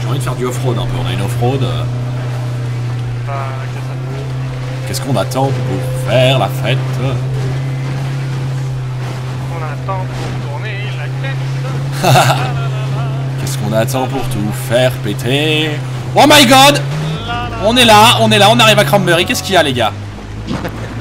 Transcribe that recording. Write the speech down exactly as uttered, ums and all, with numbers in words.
J'ai envie de faire du off-road un peu, on a une off-road. Euh... Bah, Qu'est-ce qu'on attend pour faire la fête? On attend pour tourner la tête. Qu'est-ce qu'on attend pour tout faire péter? Oh my god! On est là, on est là, on arrive à Cranberry, qu'est-ce qu'il y a les gars?